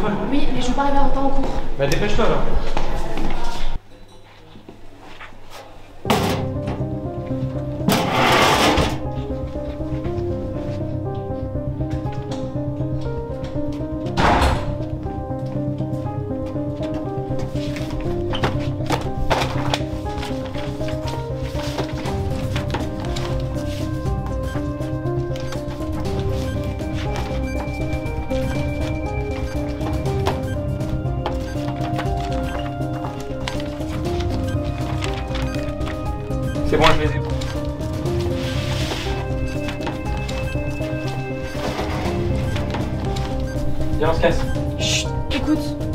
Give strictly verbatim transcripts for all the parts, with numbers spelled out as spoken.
heures. Oui, mais je veux pas arriver en temps en cours. Bah dépêche-toi alors. C'est bon, je les ai. Viens, on se casse. Chut, écoute.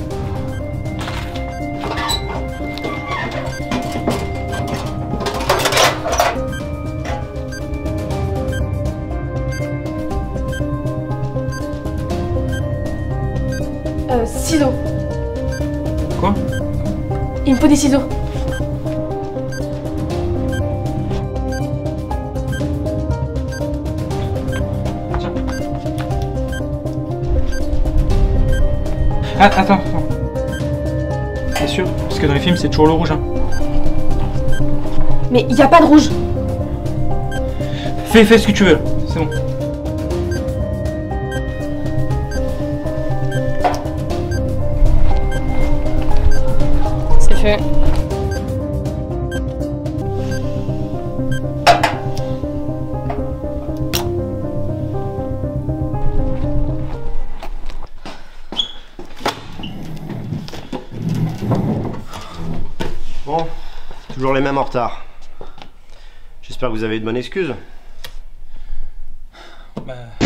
Euh, ciseaux. Quoi? Il me faut des ciseaux. Ah, attends, attends. T'es sûr? Parce que dans les films, c'est toujours le rouge. Hein. Mais il n'y a pas de rouge. Fais, fais ce que tu veux, c'est bon. C'est fait. Bon, toujours les mêmes en retard. J'espère que vous avez de bonnes excuses. Bah...